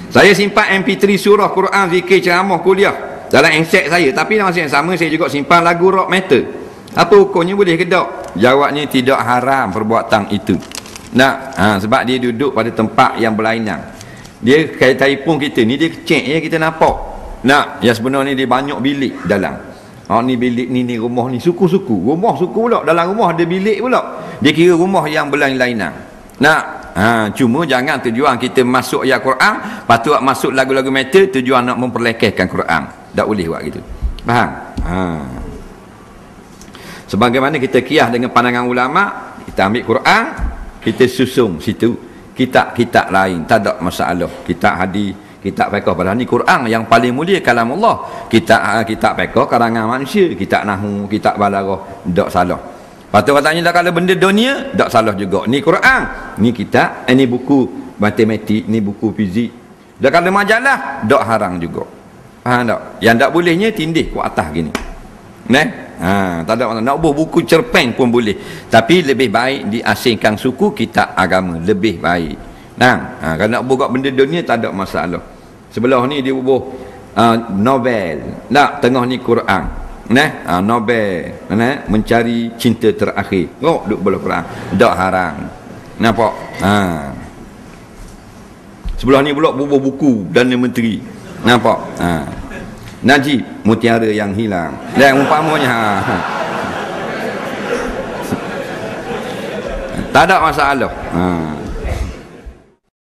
Saya simpan MP3 surah, Quran, zikir, ceramah, kuliah dalam handset saya, tapi dalam masa yang sama saya juga simpan lagu rock metal. Apa hukumnya, boleh ke tak? Jawabnya tidak haram perbuatan itu. Sebab dia duduk pada tempat yang berlainan. Dia kayak telefon kita ni, dia kecek je kita nampak. Yang sebenarnya dia banyak bilik dalam. Ni bilik ni rumah ni suku-suku. Rumah suku pula, dalam rumah ada bilik pula. Dia kira rumah yang berlainan. Cuma jangan tujuan kita masuk ayat Quran, patut masuk lagu-lagu metal tujuan nak memperlekehkan Quran. Tak boleh buat gitu. Faham? Sebagaimana kita qiyas dengan pandangan ulama, kita ambil Quran, kita susung situ kitab-kitab lain, tak ada masalah. Kitab hadis, kitab fiqh, padahal ni Quran yang paling mulia kalam Allah. Kitab fiqh karangan manusia, kitab nahwu, kitab balaghah, tak salah. Patut katanya kalau benda dunia, tak salah juga. Ni Quran, ni kitab, ni buku matematik, ni buku fizik. Dan kalau majalah, tak haram juga. Faham tak? Yang tak bolehnya tindih ke atas gini. Tak ada masalah. Nak buku cerpen pun boleh. Tapi lebih baik diasingkan suku kitab agama, lebih baik. Kalau nak buka benda dunia tak ada masalah. Sebelah ni dia bubuh novel. Tengah ni Quran. Novel, mencari cinta terakhir. Duk belah Quran. Tak haram. Nampak? Sebelah ni pula bubuh buku Perdana Menteri. Nampak? Najib, mutiara yang hilang. Dan umpamanya. Tak ada masalah.